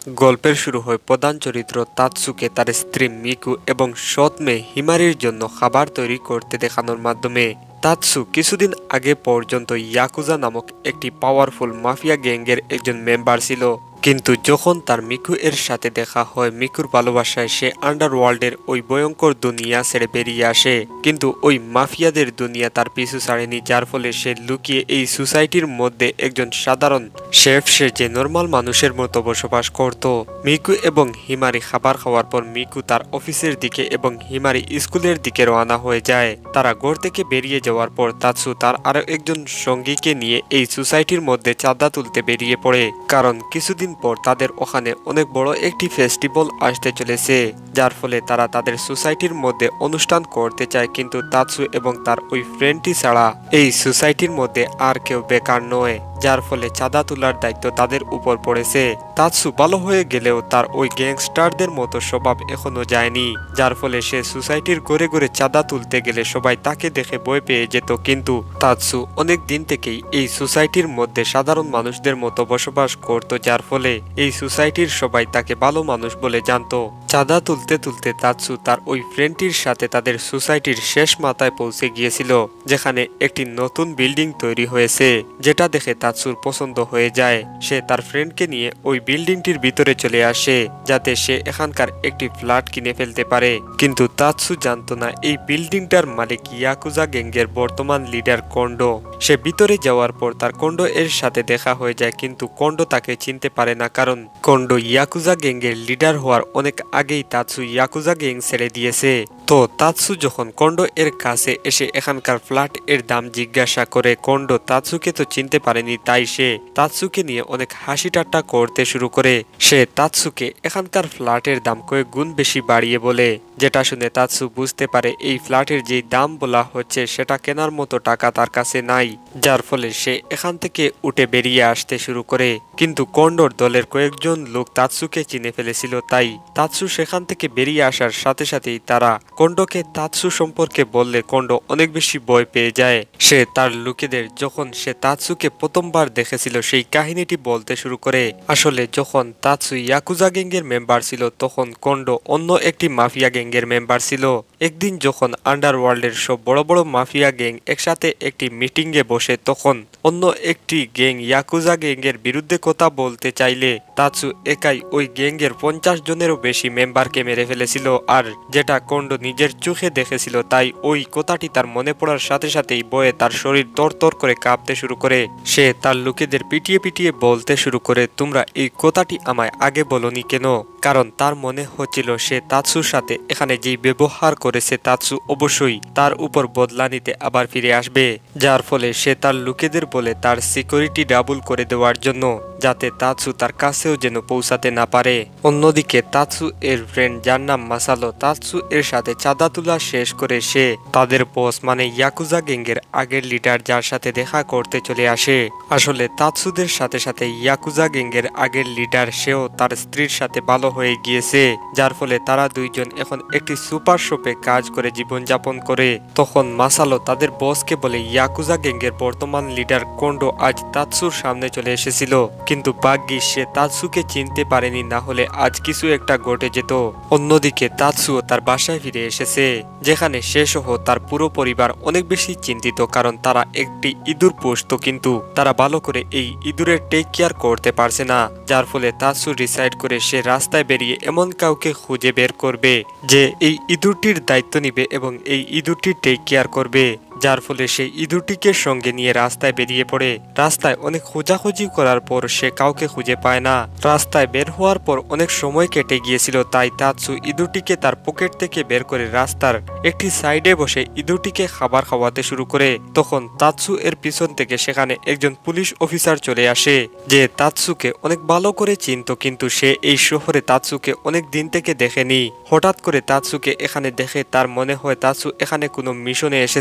গল্পের শুরু হয় প্রধান চরিত্র তাতসুকে তার স্ত্রী মিকু এবং সৎ মেয়ে হিমারির জন্য খাবার তৈরি করতে দেখানোর মাধ্যমে। তাতসু কিছুদিন আগে পর্যন্ত ইয়াকুজা নামক একটি পাওয়ারফুল মাফিয়া গ্যাংয়ের একজন মেম্বার ছিল, কিন্তু যখন তার মিকু এর সাথে দেখা হয় মিকুর ভালোবাসায় সে আন্ডারওয়ার্ল্ডের ওই ভয়ঙ্কর দুনিয়া ছেড়ে বেরিয়ে আসে। কিন্তু ওই মাফিয়াদের দুনিয়া তার পিছু ছাড়েনি, যার ফলে সে লুকিয়ে এই সোসাইটির মধ্যে একজন সাধারণ শেফ সেজে নর্মাল মানুষের মতো বসবাস করত। মিকু এবং হিমারি খাবার খাওয়ার পর মিকু তার অফিসের দিকে এবং হিমারি স্কুলের দিকে রওনা হয়ে যায়। তারা ঘর থেকে বেরিয়ে যাওয়ার পর তাতসু তার আরো একজন সঙ্গীকে নিয়ে এই সোসাইটির মধ্যে চাঁদা তুলতে বেরিয়ে পড়ে, কারণ কিছুদিন পর তাদের ওখানে অনেক বড় একটি ফেস্টিভ্যাল আসতে চলেছে, যার ফলে তারা তাদের সোসাইটির মধ্যে অনুষ্ঠান করতে চায়। কিন্তু তাতসু এবং তার ওই ফ্রেন্ডটি ছাড়া এই সোসাইটির মধ্যে আর কেউ বেকার নয়, যার ফলে চাঁদা তোলার দায়িত্ব তাদের উপর পড়েছে। তাতসু ভালো হয়ে গেলেও তার ওই গ্যাংস্টারদের মতো স্বভাব এখনো যায়নি, যার ফলে সে সোসাইটির ঘুরে ঘুরে চাঁদা তুলতে গেলে সবাই তাকে দেখে ভয় পেয়ে যেত। কিন্তু তাতসু অনেক দিন থেকেই এই সোসাইটির মধ্যে সাধারণ মানুষদের মতো বসবাস করত, যার ফলে এই সোসাইটির সবাই তাকে ভালো মানুষ বলে জানতো। চাঁদা তুলতে তুলতে তাতসু তার ওই ফ্রেন্ডটির সাথে তাদের সোসাইটির শেষ মাথায় পৌঁছে গিয়েছিল, যেখানে একটি নতুন বিল্ডিং তৈরি হয়েছে, যেটা দেখে তাতসুর পছন্দ হয়ে যায়। সে তার ফ্রেন্ডকে নিয়ে ওই বিল্ডিংটির ভিতরে চলে আসে যাতে সে এখানকার একটি ফ্ল্যাট কিনে ফেলতে পারে। কিন্তু তাতসু জানতো না এই বিল্ডিংটার মালিক ইয়াকুজা গ্যাংয়ের বর্তমান লিডার কন্ডো। সে ভিতরে যাওয়ার পর তার কন্ডো এর সাথে দেখা হয়ে যায়, কিন্তু কন্ডো তাকে চিনতে পারে না, কারণ কন্ডো ইয়াকুজা গ্যাংয়ের লিডার হওয়ার অনেক আগেই তাতসু ইয়াকুজা গ্যাং ছেড়ে দিয়েছে। তো তাতসু যখন কন্ডো এর কাছে এসে এখানকার ফ্ল্যাট এর দাম জিজ্ঞাসা করে, কন্ডো তাতসুকে তো চিনতে পারেনি, তাই সে তাতসুকে নিয়ে অনেক হাসি ঠাট্টা করতে শুরু করে। সে তাতসুকে এখানকার ফ্ল্যাটের দাম কয়েক গুণ বেশি বাড়িয়ে বলে, যেটা শুনে তাতসু বুঝতে পারে এই ফ্ল্যাটের যে দাম বলা হচ্ছে সেটা কেনার মতো টাকা তার কাছে নাই, যার ফলে সে এখান থেকে উঠে বেরিয়ে আসতে শুরু করে। কিন্তু কন্ডোর দলের কয়েকজন লোক তাতসুকে চিনে ফেলেছিল, তাই তাতসু সেখান থেকে বেরিয়ে আসার সাথে সাথেই তারা কন্ডোকে তাতসু সম্পর্কে বললে কন্ডো অনেক বেশি ভয় পেয়ে যায়। সে তার লোকেদের যখন সে তাতসুকে প্রথমবার দেখেছিল সেই কাহিনীটি বলতে শুরু করে। আসলে যখন তাতসু ইয়াকুজা গ্যাংয়ের মেম্বার ছিল তখন কন্ডো অন্য একটি মাফিয়া গ্যাংয়ের মেম্বার ছিল। একদিন যখন আন্ডারওয়ার্ল্ডের সব বড় বড় মাফিয়া গ্যাং একসাথে একটি মিটিংয়ে বসে, তখন অন্য একটি গ্যাং ইয়াকুজা গ্যাংয়ের বিরুদ্ধে কথা বলতে চাইলে তাতসু একাই ওই গ্যাংয়ের 50 জনেরও বেশি মেম্বারকে মেরে ফেলেছিল, আর যেটা কন্ডো নিজের চোখে দেখেছিল, তাই ওই কথাটি তার মনে পড়ার সাথে সাথেই বয়ে তার শরীর তরতর করে কাঁপতে শুরু করে। সে তার লোকেদের পিটিয়ে পিটিয়ে বলতে শুরু করে, তোমরা এই কথাটি আমায় আগে বলনি কেন? কারণ তার মনে হচ্ছিল সে তাতসুর সাথে এখানে যেই ব্যবহার করেছে তাতসু অবশ্যই তার উপর বদলা নিতে আবার ফিরে আসবে, যার ফলে সে তার লোকেদের বলে তার সিকিউরিটি ডাবল করে দেওয়ার জন্য, যাতে তাতসু তার কাছেও যেন পৌঁছাতে না পারে। অন্যদিকে তাতসু এর ফ্রেন্ড যার নাম মাসালো তাতসু এর সাথে চাঁদা তোলা শেষ করে সে তাদের বস মানে ইয়াকুজা গ্যাংয়ের আগের লিডার যার সাথে দেখা করতে চলে আসে। আসলে তাতসুদের সাথে সাথে ইয়াকুজা গ্যাংয়ের আগের লিডার সেও তার স্ত্রীর সাথে ভালো হয়ে গিয়েছে, যার ফলে তারা দুইজন এখন একটি সুপার শপে কাজ করে জীবনযাপন করে। তখন মাসালো তাদের বসকে বলে ইয়াকুজা গ্যাংয়ের বর্তমান লিডার কন্ডো আজ তাতসুর সামনে চলে এসেছিল, কিন্তু ভাগ্যিস সে তাতসুকে চিনতে পারেনি, না হলে আজ কিছু একটা ঘটে যেত। অন্যদিকে তাতসুও তার বাসায় ফিরে এসেছে, যেখানে সে সহ তার পুরো পরিবার অনেক বেশি চিন্তিত, কারণ তারা একটি ইঁদুর পুষত, কিন্তু তারা ভালো করে এই ইঁদুরের টেক কেয়ার করতে পারছে না, যার ফলে তাতসু ডিসাইড করে সে রাস্তায় বেরিয়ে এমন কাউকে খুঁজে বের করবে যে এই ইঁদুরটির দায়িত্ব নিবে এবং এই ইঁদুরটির টেক কেয়ার করবে। যার ফলে সেই ইঁদুরটিকে সঙ্গে নিয়ে রাস্তায় বেরিয়ে পড়ে। রাস্তায় অনেক খোঁজাখুঁজি করার পর সে কাউকে খুঁজে পায় না। রাস্তায় বের হওয়ার পর অনেক সময় কেটে গিয়েছিল, তাই তাতসু ইঁদুরটিকে তার পকেট থেকে বের করে রাস্তার একটি সাইডে বসে ইঁদুরটিকে খাবার খাওয়াতে শুরু করে। তখন তাতসু এর পিছন থেকে সেখানে একজন পুলিশ অফিসার চলে আসে, যে তাতসুকে অনেক ভালো করে চিনত, কিন্তু সে এই শহরে তাতসুকে অনেক দিন থেকে দেখেনি। হঠাৎ করে তাতসুকে এখানে দেখে তার মনে হয় তাতসু এখানে কোনো মিশনে এসেছে।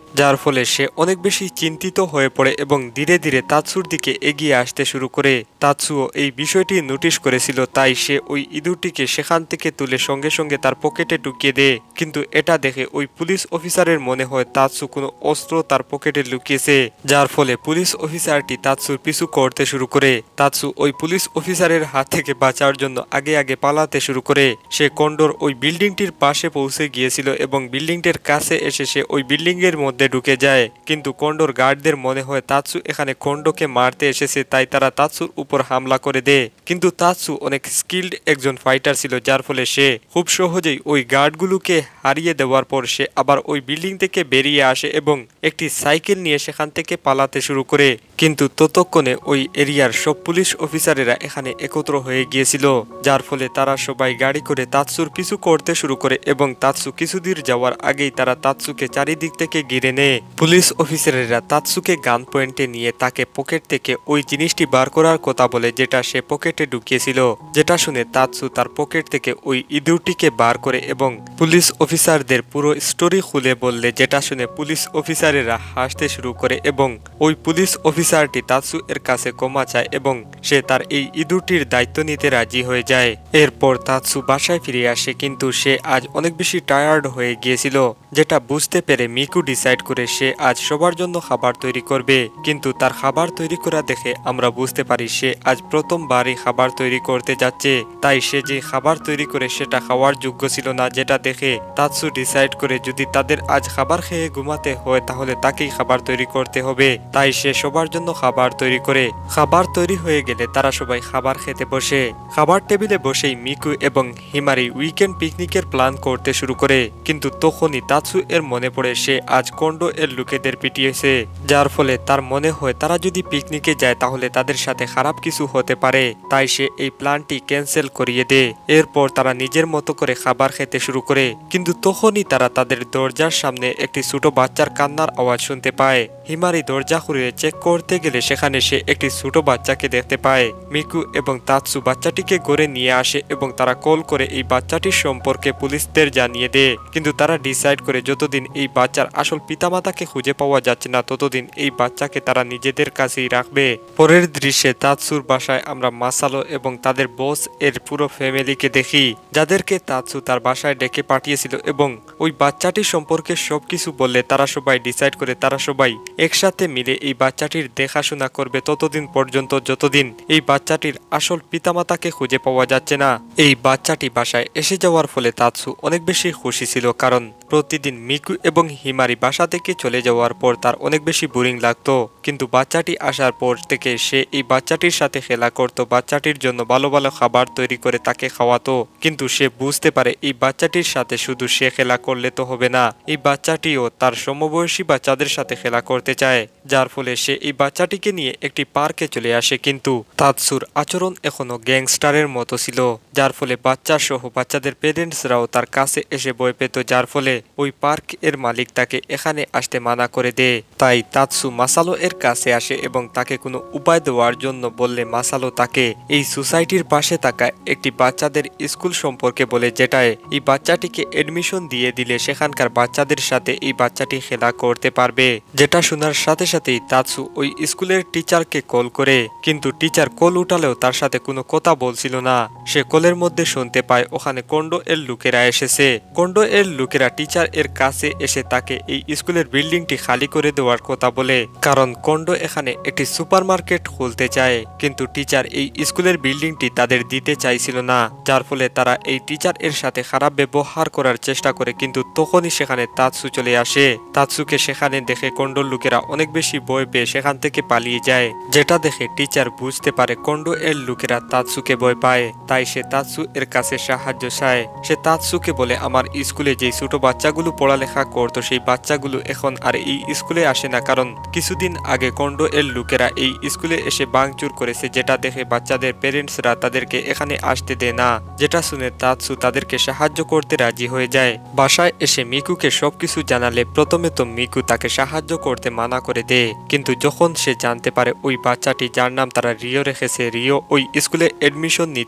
যার ফলে সে অনেক বেশি চিন্তিত হয়ে পড়ে এবং ধীরে ধীরে তাৎসুর দিকে এগিয়ে আসতে শুরু করে। তাৎসুও এই বিষয়টি নোটিশ করেছিল, তাই সে ওই ইঁদুরটিকে সেখান থেকে তুলে সঙ্গে সঙ্গে তার পকেটে ঢুকিয়ে দেয়। কিন্তু এটা দেখে ওই পুলিশ অফিসারের মনে হয় তাৎসু কোনো অস্ত্র তার পকেটে লুকিয়েছে, যার ফলে পুলিশ অফিসারটি তাৎসুর পিছু করতে শুরু করে। তাৎসু ওই পুলিশ অফিসারের হাত থেকে বাঁচার জন্য আগে আগে পালাতে শুরু করে। সে কন্ডোর ওই বিল্ডিংটির পাশে পৌঁছে গিয়েছিল এবং বিল্ডিংটির কাছে এসে সে ওই বিল্ডিং এর মধ্যে ঢুকে যায়। কিন্তু কন্ডোর গার্ডদের মনে হয় তাৎসু এখানে কন্ডোকে মারতে এসেছে, তাই তারা তাৎসুর উপর হামলা করে দেয়। কিন্তু তাৎসু অনেক স্কিল্ড একজন ফাইটার ছিল, যার ফলে সে খুব সহজেই ওই গার্ডগুলোকে হারিয়ে দেওয়ার পর সে আবার ওই বিল্ডিং থেকে বেরিয়ে আসে এবং একটি সাইকেল নিয়ে সেখান থেকে পালাতে শুরু করে। কিন্তু ততক্ষণে ওই এরিয়ার সব পুলিশ অফিসারেরা এখানে একত্র হয়ে গিয়েছিল, যার ফলে তারা সবাই গাড়ি করে তাৎসুর পিছু করতে শুরু করে এবং তাৎসু কিছুদূর যাওয়ার আগেই তারা তাৎসুকে চারিদিক থেকে ঘিরে নেয়। পুলিশ অফিসারেরা তাৎসুকে গান পয়েন্টে নিয়ে তাকে পকেট থেকে ওই জিনিসটি বার করার কথা বলে যেটা সে পকেটে ঢুকিয়েছিল, যেটা শুনে তাৎসু তার পকেট থেকে ওই ইঁদুরটিকে বার করে এবং পুলিশ অফিসারদের পুরো স্টোরি খুলে বললে, যেটা শুনে পুলিশ অফিসারেরা হাসতে শুরু করে এবং ওই পুলিশ অফিসারটি তাৎসু এর কাছে ক্ষমা চায় এবং সে তার এই ইঁদুরটির দায়িত্ব নিতে রাজি হয়ে যায়। এরপর তাৎসু বাসায় ফিরে আসে, কিন্তু সে আজ অনেক বেশি টায়ার্ড হয়ে গিয়েছিল, যেটা বুঝতে পেরে মিকু ডিসাইড করে সে আজ সবার জন্য খাবার তৈরি করবে। কিন্তু তার খাবার তৈরি করা দেখে আমরা বুঝতে পারি সে আজ প্রথমবারই খাবার তৈরি করতে যাচ্ছে, তাই সে যে খাবার তৈরি করে সেটা খাওয়ার যোগ্য ছিল না, যেটা দেখে তাৎসু ডিসাইড করে যদি তাদের আজ খাবার খেয়ে ঘুমাতে হয় তাহলে তাকেই খাবার তৈরি করতে হবে। তাই সে সবার জন্য খাবার তৈরি করে। খাবার তৈরি হয়ে গেলে তারা সবাই খাবার খেতে বসে। খাবার টেবিলে বসেই মিকু এবং হিমারি উইকেন্ড পিকনিকের প্ল্যান করতে শুরু করে। কিন্তু তখনই তাৎসু এর মনে পড়ে সে আজ কন্ডো এর লোকেদের পিটিয়েছে, যার ফলে তার মনে হয় তারা যদি পিকনিকে যায় তাহলে তাদের সাথে খারাপ কিছু হতে পারে, তাই সে এই প্ল্যানটি ক্যান্সেল করিয়ে দেয়। এরপর তারা নিজের মতো করে খাবার খেতে শুরু করে। কিন্তু তখনই তারা তাদের দরজার সামনে একটি ছোট বাচ্চার কান্নার আওয়াজ শুনতে পায়। হিমারি দরজা খুলে চেক করতে গেলে সেখানে সে একটি ছোট বাচ্চাকে দেখতে পায়। মিকু এবং তাৎসু বাচ্চাটিকে গড়ে নিয়ে আসে এবং তারা কল করে এই বাচ্চাটির সম্পর্কে পুলিশদের জানিয়ে দেয়। কিন্তু তারা ডিসাইড করে যতদিন এই বাচ্চার আসল পিতামাতাকে খুঁজে পাওয়া যাচ্ছে না ততদিন এই বাচ্চাকে তারা নিজেদের কাছেই রাখবে। পরের দৃশ্যে তাৎসুর বাসায় আমরা মাসালো এবং তাদের বস এর পুরো ফ্যামিলিকে দেখি, যাদেরকে তাৎসু তার বাসায় ডেকে পাঠিয়েছিল এবং ওই বাচ্চাটির সম্পর্কে সবকিছু বললে তারা সবাই ডিসাইড করে তারা সবাই একসাথে মিলে এই বাচ্চাটির দেখাশোনা করবে ততদিন পর্যন্ত যতদিন এই বাচ্চাটির আসল পিতামাতাকে খুঁজে পাওয়া যাচ্ছে না। এই বাচ্চাটি বাসায় এসে যাওয়ার ফলে তাৎসু অনেক বেশি খুশি ছিল, কারণ প্রতিদিন মিকু এবং হিমারি বাসা থেকে চলে যাওয়ার পর তার অনেক বেশি বোরিং লাগতো। কিন্তু বাচ্চাটি আসার পর থেকে সে এই বাচ্চাটির সাথে খেলা করত, বাচ্চাটির জন্য ভালো ভালো খাবার তৈরি করে তাকে খাওয়াতো। কিন্তু সে বুঝতে পারে এই বাচ্চাটির সাথে শুধু সে খেলা করলে তো হবে না, এই বাচ্চাটিও তার সমবয়সী বাচ্চাদের সাথে খেলা করতে চায়, যার ফলে সে এই বাচ্চাটিকে নিয়ে একটি পার্কে চলে আসে। কিন্তু তাৎসুর আচরণ এখনো গ্যাংস্টারের মতো ছিল, যার ফলে বাচ্চা সহ বাচ্চাদের পেরেন্টসরাও তার কাছে এসে ভয় পেত, যার ফলে ওই পার্ক এর মালিক তাকে এখানে আসতে মানা করে দেয়। তাই তাৎসু মাসালো এর কাছে আসে এবং তাকে কোনো উপায় দেওয়ার জন্য বললে মাসালো তাকে এই সোসাইটির পাশে থাকা একটি বাচ্চাদের স্কুল সম্পর্কে বলে, যেটায় এই বাচ্চাটিকে এডমিশন দিয়ে দিলে সেখানকার বাচ্চাদের সাথে এই বাচ্চাটি খেলা করতে পারবে। যেটা শোনার সাথে সাথেই তাৎসু ওই স্কুলের টিচারকে কল করে, কিন্তু টিচার কল উঠালেও তার সাথে কোনো কথা বলছিল না। সে কলের মধ্যে শুনতে পায় ওখানে কন্ডো এর লোকেরা এসেছে। কন্ডো এর লোকেরা টিচার এর কাছে এসে তাকে এই স্কুলের বিল্ডিংটি খালি করে দেওয়ার কথা বলে, কারণ কন্ডো এখানে একটি সুপারমার্কেট খুলতে চায়। কিন্তু টিচার এই স্কুলের বিল্ডিংটি তাদের দিতে চাইছিল না, যার ফলে তারা এই টিচার এর সাথে খারাপ ব্যবহার করার চেষ্টা করে। কিন্তু তখনই সেখানে তাৎসু চলে আসে। তাৎসুকে সেখানে দেখে কন্ডোর লোকেরা অনেক বেশি ভয় পেয়ে সেখান থেকে পালিয়ে যায়, যেটা দেখে টিচার বুঝতে পারে কন্ডো এর লোকেরা তাৎসুকে ভয় পায়। তাই সে তাৎসু এর কাছে সাহায্য চায়। সে তাৎসুকে বলে, আমার স্কুলে যে ছোট বাচ্চাগুলো পড়ালেখা করতো সেই বাচ্চাগুলো এখন আর এই স্কুলে আসে না, কারণ কিছুদিন আগে কন্ডো এর লোকেরা এই স্কুলে এসে ভাঙচুর করেছে, যেটা দেখে বাচ্চাদের পেরেন্টসরা তাদেরকে এখানে আসতে দেয় না। যেটা শুনে তাৎসু তাদেরকে সাহায্য করতে রাজি হয়ে যায়। বাসায় এসে মিকুকে সবকিছু জানালে প্রথমে তো মিকু তাকে সাহায্য করতে মানা করে দেয়, কিন্তু যখন সে জানতে পারে ওই বাচ্চাটি যার নাম তারা রিও রেখেছে, রিও ওই স্কুলে এডমিশন নিতে যাচ্ছে,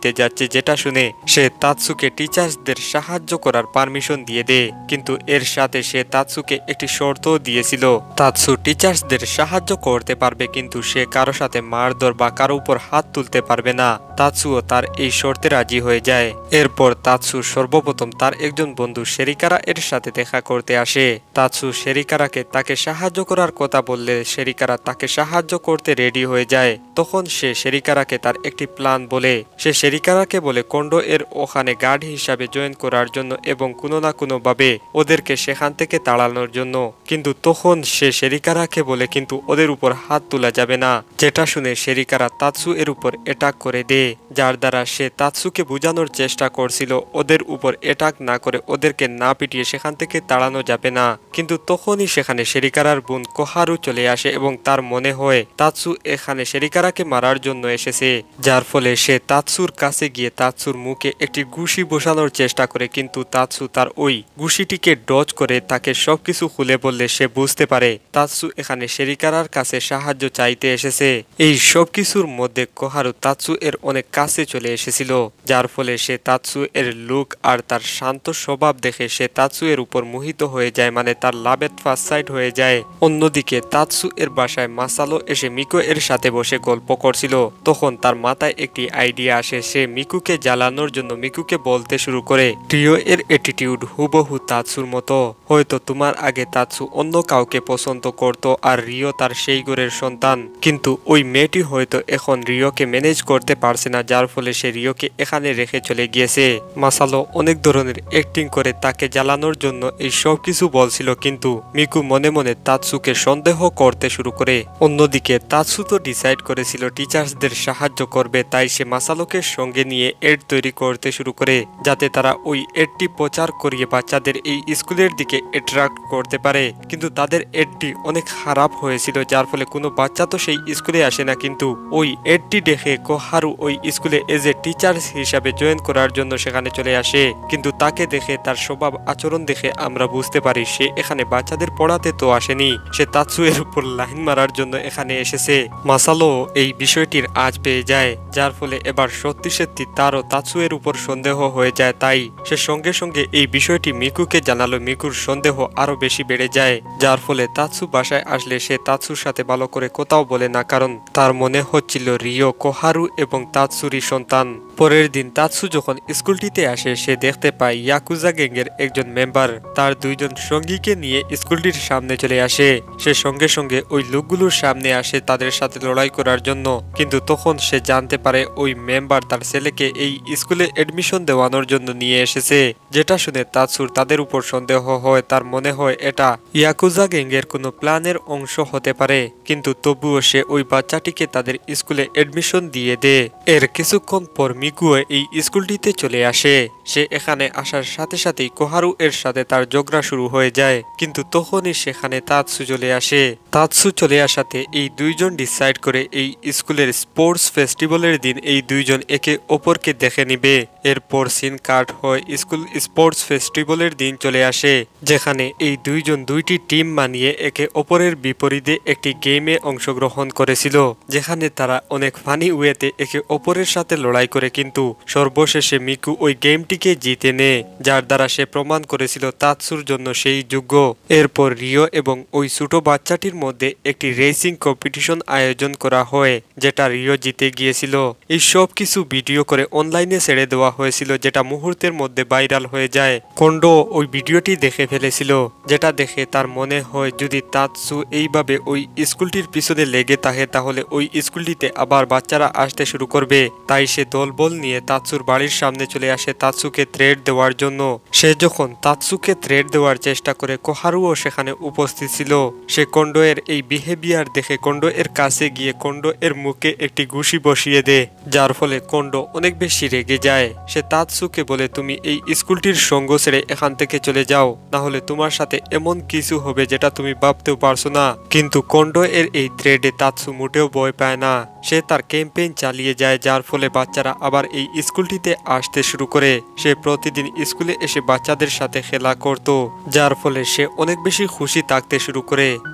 হয়েছে, যেটা শুনে সে তাৎসুকে টিচার্সদের সাহায্য করার পারমিশন দিয়ে দেয়। কিন্তু এর সাথে সে তাৎসুকে একটি শর্তও দিয়েছিল, তাৎসু টিচার্সদের সাহায্য করতে পারবে কিন্তু সে কারো সাথে মারধর বা কারো উপর হাত তুলতে পারবে না। তাৎসুও তার এই শর্তে রাজি হয়ে যায়। এরপর তাৎসু সর্বপ্রথম তার একজন বন্ধু সেরিকারা এর সাথে দেখা করতে আসে। তাৎসু সেরিকারাকে তাকে সাহায্য করার কথা বললে সেরিকারা তাকে সাহায্য করতে রেডি হয়ে যায়। তখন সে সেরিকারাকে তার একটি প্ল্যান বলে। সে সেরিকারাকে বলে কন্ডো এর ওখানে গার্ড হিসাবে জয়েন করার জন্য এবং কোনো না কোনো ভাবে ওদেরকে সেখান থেকে তাড়ানোর জন্য। কিন্তু তখন সে সেরিকারাকে বলে কিন্তু ওদের উপর হাত তোলা যাবে না, যেটা শুনে সেরিকারা তাৎসু এর উপর অ্যাটাক করে দেয়। যার দ্বারা সে তাৎসুকে বোঝানোর চেষ্টা করছিল ওদের উপর অ্যাটাক না করে ওদেরকে না পিটিয়ে সেখান থেকে তাড়ানো যাবে না। কিন্তু তখনই সেখানে সেরিকারার বোন কোহারু চলে আসে এবং তার মনে হয় তাৎসু এখানে সেরিকারাকে মারার জন্য এসেছে। যার ফলে সে তাৎসুর কাছে গিয়ে তাৎসুর মুখে একটি ঘুষি বসানোর চেষ্টা করে, কিন্তু তাৎসু তার ওই ঘুষিটিকে ডজ করে তাকে সবকিছু খুলে বললে সে বুঝতে পারে তাৎসু এখানে সেরিকারার কাছে সাহায্য চাইতে এসেছে। এই সবকিছুর মধ্যে কোহারু তাৎসু এর অনেক কাছে চলে এসেছিল, যার ফলে সে তাৎসু এর লুক আর তার শান্ত স্বভাব দেখে সে তাৎসু এর উপর মোহিত হয়ে যায়, মানে তার লাভ এট ফার্স্ট সাইট হয়ে যায়। অন্যদিকে তাৎসু এর বাসায় মাসালো এসে মিকো এর সাথে বসে গল্প করছিল। তখন তার মাথায় একটি আইডিয়া আসে। সে মিকুকে জ্বালানোর জন্য মিকুকে বলতে শুরু করে, রিও এর অ্যাটিটিউড হুবহু তাৎসুর মতো। হয়তো তোমার আগে তাৎসু অন্য কাউকে পছন্দ করত আর রিও তার সেই ঘরের সন্তান, কিন্তু ওই মেয়েটি হয়তো এখন রিওকে ম্যানেজ করতে পারছে না, যার ফলে সে রিওকে এখানে রেখে চলে গিয়েছে। মাসালো অনেক ধরনের অ্যাক্টিং করে তাকে জ্বালানোর জন্য এই সব কিছু বলছিল, কিন্তু মিকু মনে মনে তাৎসুকে সন্দেহ করতে শুরু করে। অন্যদিকে তাৎসু তো ডিসাইড করেছিল টিচার্সদের সাহায্য করবে, তাই সে মাসালোকে সঙ্গে নিয়ে এড তৈরি করতে শুরু করে, যাতে তারা ওই এডটি প্রচার করিয়ে বাচ্চাদের এই স্কুলের দিকে অ্যাট্রাক্ট করতে পারে। কিন্তু তাদের এডটি অনেক খারাপ হয়েছিল, যার ফলে কোনো বাচ্চা তো সেই স্কুলে আসে না। কিন্তু ওই এডটি দেখে কোহারু ওই স্কুলে এজ এ টিচার হিসাবে জয়েন করার জন্য সেখানে চলে আসে। কিন্তু তাকে দেখে তার স্বভাব আচরণ দেখে আমরা বুঝতে পারি সে এখানে বাচ্চাদের পড়াতে তো আসেনি, সে তাৎসু এর উপর লাইন মারার জন্য এখানে এসেছে। মাসালো এই বিষয়টির আঁচ পেয়ে যায়, যার ফলে এবার সত্যি সত্যি তারও তাৎসু এর উপর সন্দেহ হয়ে যায়। তাই সে সঙ্গে সঙ্গে এই বিষয়টি মিকুকে জানালো। মিকুর সন্দেহ আরো বেশি বেড়ে যায়, যার ফলে তাৎসু বাসায় আসলে সে তাৎসুর সাথে ভালো করে কোথাও বলে না, কারণ তার মনে হচ্ছিল রিও কোহারু এবং তাৎসুরই সন্তান। পরের দিন তাৎসু যখন স্কুলটিতে আসে সে দেখতে পায় ইয়াকুজা গ্যাংয়ের একজন মেম্বার তার দুইজন সঙ্গীকে নিয়ে স্কুলটির সামনে চলে আসে। সে সঙ্গে সঙ্গে ওই লোকগুলোর সামনে আসে তাদের সাথে লড়াই করার জন্য, কিন্তু তখন সে জানতে পারে ওই মেম্বার তার ছেলেকে এই স্কুলে এডমিশন দেওয়ানোর জন্য নিয়ে এসেছে, যেটা শুনে তাৎসুর তাদের উপর সন্দেহ হয়। তার মনে হয় এটা ইয়াকুজা গ্যাংয়ের কোনো প্ল্যানের অংশ হতে পারে, কিন্তু তবুও সে ওই বাচ্চাটিকে তাদের স্কুলে এডমিশন দিয়ে দেয়। এর কিছুক্ষণ পর মিকুও এই স্কুলটিতে চলে আসে। সে এখানে আসার সাথে সাথেই কোহারু এর সাথে তার ঝগড়া শুরু হয়ে যায়, কিন্তু তখনই সেখানে তাৎসু চলে আসে। তাৎসু চলে আসাতে এই দুইজন ডিসাইড করে এই স্কুলের স্পোর্টস ফেস্টিভ্যালের দিন এই দুইজন একে অপরকে দেখে নিবে। এরপর সিন কাট হয় স্কুল স্পোর্টস ফেস্টিভ্যালের দিন চলে আসে, যেখানে এই দুইজন দুইটি টিম বানিয়ে একে অপরের বিপরীতে একটি গেমে অংশগ্রহণ করেছিল, যেখানে তারা অনেক ফানি ওয়েতে একে অপরের সাথে লড়াই করে, কিন্তু সর্বশেষে মিকু ওই গেমটিকে জিতে নেয়, যার দ্বারা সে প্রমাণ করেছিল তাৎসুর জন্য সেই যোগ্য। এরপর রিও এবং ওই ছোট বাচ্চাটির মধ্যে একটি রেসিং কম্পিটিশন আয়োজন করা হয়, যেটা রিও জিতে গিয়েছিল। এই সব কিছু ভিডিও করে অনলাইনে ছেড়ে দেওয়া হয়েছিল, যেটা মুহূর্তের মধ্যে ভাইরাল হয়ে যায়। কন্ডো ওই ভিডিওটি দেখে ফেলেছিল, যেটা দেখে তার মনে হয় যদি তাৎসু এইভাবে ওই স্কুলটির পিছনে লেগে থাকে তাহলে ওই স্কুলটিতে আবার বাচ্চারা আসতে শুরু করবে। তাই সে দলবল নিয়ে তাৎসুর বাড়ির সামনে চলে আসে তাৎসুকে থ্রেট দেওয়ার জন্য। সে যখন তাৎসুকে থ্রেট দেওয়ার চেষ্টা করে কোহারুও সেখানে উপস্থিত ছিল। সে কন্ডো এর এই বিহেভিয়ার দেখে কন্ডো এর কাছে গিয়ে কন্ডো এর মুখে একটি ঘুষি বসিয়ে দেয়, যার ফলে কন্ডো অনেক বেশি রেগে যায়। সে তাৎসুকে বলে তুমি এই স্কুলটির সঙ্গ ছেড়ে এখান থেকে চলে যাও, না হলে তোমার সাথে এমন কিছু হবে যেটা তুমি ভাবতেও পারছো না। কিন্তু কন্ডো এর এই থ্রেডে তাৎসু মোটেও ভয় পায় না। সে তার ক্যাম্পেইন চালিয়ে যায়, যার ফলে বাচ্চারা আবার এই স্কুলটিতে আসতে শুরু করে। সে প্রতিদিন স্কুলে এসে বাচ্চাদের সাথে খেলা করত, যার ফলে সে অনেক বেশি খুশি থাকতে শুরু করে, যেটা দেখে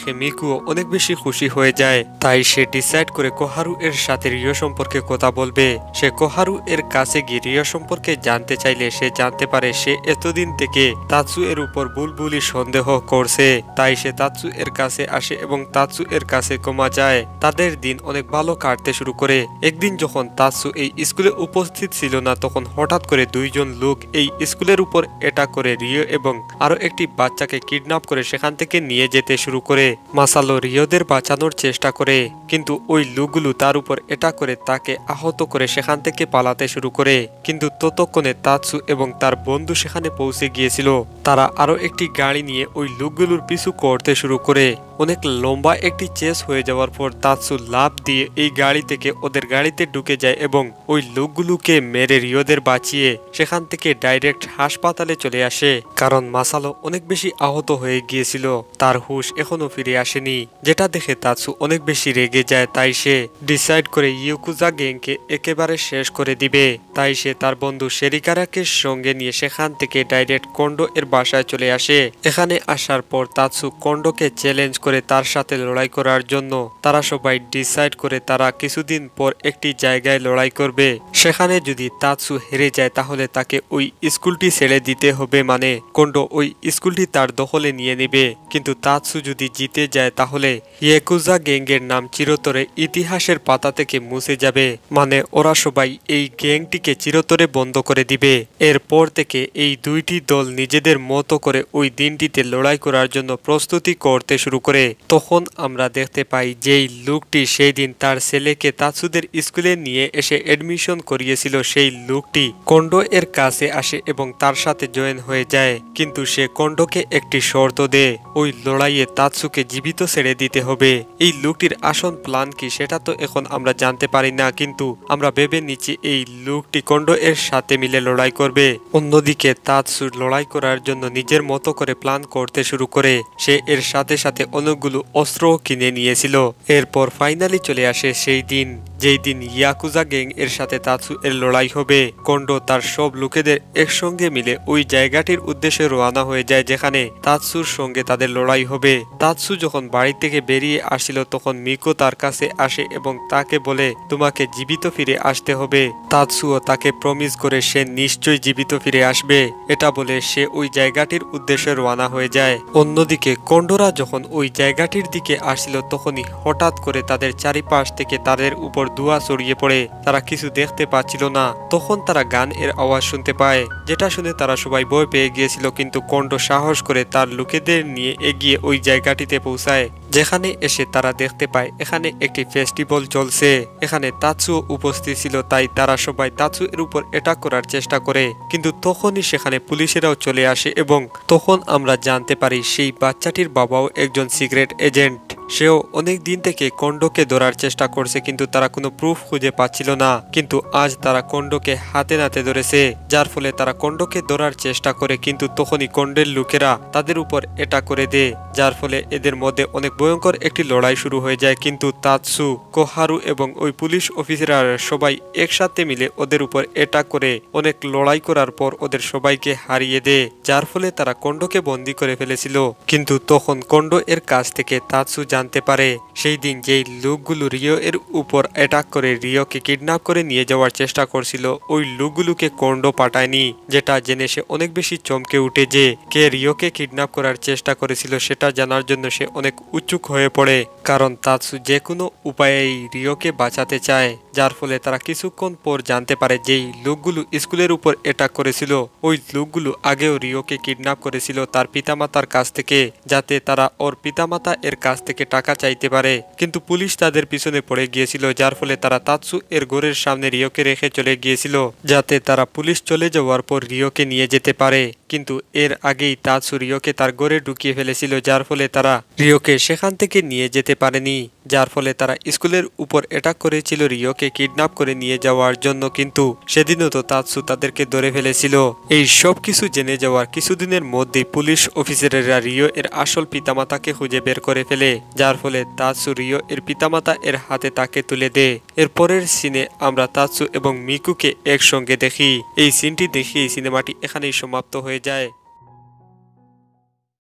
দেখে মিকুও অনেক বেশি খুশি হয়ে যায়। তাই সে ডিসাইড করে কোহারু এর সাথে রিও সম্পর্কে কথা বলবে। সে কোহারু এর কাছে গিয়ে রিও সম্পর্কে জানতে চাইলে সে জানতে পারে সে এতদিন থেকে তাৎসু এর উপর বুলবুলি সন্দেহ করছে। তাই সে তাৎসু এর কাছে আসে এবং তাৎসু এর কাছে ক্ষমা যায়। তাদের দিন অনেক ভালো কাটতে শুরু করে। একদিন যখন তাৎসু এই স্কুলে উপস্থিত ছিল না তখন হঠাৎ করে দুইজন লোক এই স্কুলের উপর অ্যাটাক করে রিও এবং আরো একটি বাচ্চাকে কিডন্যাপ করে সেখান থেকে নিয়ে যেতে শুরু করে। মাসালো রিওদের বাঁচানোর চেষ্টা করে কিন্তু ওই লোকগুলো তার উপর অ্যাটাক করে তাকে আহত করে সেখান থেকে পালাতে শুরু করে। কিন্তু ততক্ষণে তাৎসু এবং তার বন্ধু সেখানে পৌঁছে গিয়েছিল। তারা আরো একটি গাড়ি নিয়ে ওই লোকগুলোর পিছু করতে শুরু করে। অনেক লম্বা একটি চেস হয়ে যাওয়ার পর তাৎসু লাফ দিয়ে এই গাড়ি থেকে ওদের গাড়িতে ঢুকে যায় এবং ওই লোকগুলোকে মেরে রিওদের বাঁচিয়ে সেখান থেকে ডাইরেক্ট হাসপাতালে চলে আসে। কারণ মাসালো অনেক বেশি আহত হয়ে গিয়েছিল, তার হুঁশ এখনো ফিরে আসেনি। যেটা দেখে তাৎসু অনেক বেশি রেগে যায়। তাই সে ডিসাইড করে ইয়াকুজা গ্যাংকে একেবারে শেষ করে দিবে। তাই সে তার বন্ধু শেরিকারাকে সঙ্গে নিয়ে সেখান থেকে ডাইরেক্ট কন্ডো এর বাসায় চলে আসে। এখানে আসার পর তাৎসু কন্ডোকে চ্যালেঞ্জ করে তার সাথে লড়াই করার জন্য। তারা সবাই ডিসাইড করে তারা কিছুদিন পর একটি জায়গায় লড়াই করবে। সেখানে যদি তাৎসু হেরে যায় তাহলে তাকে ওই স্কুলটি ছেড়ে দিতে হবে, মানে কন্ডো ওই স্কুলটি তার দখলে নিয়ে নেবে। কিন্তু তাৎসু যদি জিতে যায় তাহলে ইয়াকুজা গ্যাংয়ের নাম চিরতরে ইতিহাসের পাতা থেকে মুছে যাবে, মানে ওরা সবাই এই গ্যাংটিকে চিরতরে বন্ধ করে দিবে। এরপর থেকে এই দুইটি দল নিজেদের মতো করে ওই দিনটিতে লড়াই করার জন্য প্রস্তুতি করতে শুরু করে। তখন আমরা দেখতে পাই যেই লোকটি সেই দিন তার ছেলেকে তাৎসুদের স্কুলে নিয়ে এসে এডমিশন করিয়েছিল সেই লোকটি কন্ডো এর কাছে আসে এবং তার সাথে জয়েন হয়ে যায়। কিন্তু সে কন্ডোকে একটি শর্ত দেয়, ওই লড়াইয়ে তাৎসুকে জীবিত ছেড়ে দিতে হবে। এই লোকটির আসল প্ল্যান কি সেটা তো এখন আমরা জানতে পারি না, কিন্তু আমরা ভেবে নিচ্ছি এই লোকটি কন্ডো এর সাথে মিলে লড়াই করবে। অন্যদিকে তাৎসু লড়াই করার জন্য নিজের মতো করে প্ল্যান করতে শুরু করে। সে এর সাথে সাথে অনেকগুলো অস্ত্র কিনে নিয়েছিল। এরপর ফাইনালি চলে আসে সেই দিন যেই দিন ইয়াকুজা গ্যাং এর সাথে তাৎসু এর লড়াই হবে। কন্ডো তার সব লোকেদের একসঙ্গে মিলে ওই জায়গাটির উদ্দেশ্যে রওনা হয়ে যায় যেখানে তাৎসুর সঙ্গে তাদের লড়াই হবে। তাৎসু যখন বাড়ি থেকে বেরিয়ে আসছিল তখন মিকো তার কাছে আসে এবং তাকে বলে তোমাকে জীবিত ফিরে আসতে হবে। তাৎসুও তাকে প্রমিস করে সে নিশ্চয়ই জীবিত ফিরে আসবে। এটা বলে সে ওই জায়গাটির উদ্দেশ্যে রওনা হয়ে যায়। অন্যদিকে কন্ডোরা যখন ওই জায়গাটির দিকে আসছিল তখনই হঠাৎ করে তাদের চারিপাশ থেকে তাদের উপর ধোঁয়া ছড়িয়ে পড়ে। তারা কিছু দেখতে পাচ্ছিল না। তখন তারা গান এর আওয়াজ শুনতে পায়, যেটা শুনে তারা সবাই ভয় পেয়ে গিয়েছিল। কিন্তু কন্ডো সাহস করে তার লোকেদের নিয়ে এগিয়ে ওই জায়গাটিতে পৌঁছায়। যেখানে এসে তারা দেখতে পায় এখানে একটি ফেস্টিভ্যাল চলছে। এখানে তাৎসু উপস্থিত ছিল, তাই তারা সবাই তাৎসু এর উপর অ্যাটাক করার চেষ্টা করে। কিন্তু তখনই সেখানে পুলিশেরাও চলে আসে এবং তখন আমরা জানতে পারি সেই বাচ্চাটির বাবাও একজন সিক্রেট এজেন্ট। সেও অনেক দিন থেকে কন্ডোকে ধরার চেষ্টা করছে কিন্তু তারা কোনো প্রুফ খুঁজে পাচ্ছিল না। কিন্তু আজ তারা কন্ডোকে হাতে নাতে ধরেছে, যার ফলে তারা কন্ডোকে ধরার চেষ্টা করে। কিন্তু তখনই কন্ডের লোকেরা তাদের উপর অ্যাটাক করে দেয়, যার ফলে এদের মধ্যে অনেক ভয়ঙ্কর একটি লড়াই শুরু হয়ে যায়। কিন্তু তাৎসু, কোহারু এবং ওই পুলিশ অফিসাররা সবাই একসাথে মিলে ওদের উপর অ্যাটাক করে অনেক লড়াই করার পর ওদের সবাইকে হারিয়ে দেয়, যার ফলে তারা কন্ডোকে বন্দী করে ফেলেছিল। কিন্তু তখন কন্ডো এর কাছ থেকে তাৎসু জানতে পারে সেই দিন যেই লোকগুলো রিও এর উপর অ্যাটাক করে রিওকে কিডন্যাপ করে নিয়ে যাওয়ার চেষ্টা করছিল ওই লোকগুলোকে কন্ডো পাঠায়নি। যেটা জেনে সে অনেক বেশি চমকে উঠে যে কে রিওকে কিডন্যাপ করার চেষ্টা করেছিল সেটা জানার জন্য সে অনেক উৎসুক হয়ে পড়ে। কারণ তাৎসু যে কোনো উপায়েই রিওকে বাঁচাতে চায়। যার ফলে তারা কিছুক্ষণ পর জানতে পারে যেই লোকগুলো স্কুলের উপর অ্যাটাক করেছিল ওই লোকগুলো আগেও রিওকে কিডন্যাপ করেছিল তার পিতামাতার কাছ থেকে, যাতে তারা ওর পিতামাতা এর কাছ থেকে টাকা চাইতে পারে। কিন্তু পুলিশ তাদের পিছনে পড়ে গিয়েছিল, যার ফলে তারা তাৎসু এর ঘরের সামনে রিওকে রেখে চলে গিয়েছিল যাতে তারা পুলিশ চলে যাওয়ার পর রিওকে নিয়ে যেতে পারে। কিন্তু এর আগেই তাৎসু রিওকে তার ঘরে ঢুকিয়ে ফেলেছিল, যার ফলে তারা রিওকে সেখান থেকে নিয়ে যেতে পারেনি। যার ফলে তারা স্কুলের উপর অ্যাটাক করেছিল রিওকে কিডন্যাপ করে নিয়ে যাওয়ার জন্য। কিন্তু সেদিনও তো তাৎসু তাদেরকে ধরে ফেলেছিল। এই সব কিছু জেনে যাওয়ার কিছুদিনের মধ্যেই পুলিশ অফিসারেরা রিও এর আসল পিতামাতাকে খুঁজে বের করে ফেলে, যার ফলে তাৎসু রিও এর পিতামাতা এর হাতে তাকে তুলে দেয়। এর পরের সিনে আমরা তাৎসু এবং মিকুকে একসঙ্গে দেখি। এই সিনটি দেখি সিনেমাটি এখানেই সমাপ্ত হয়ে যায়।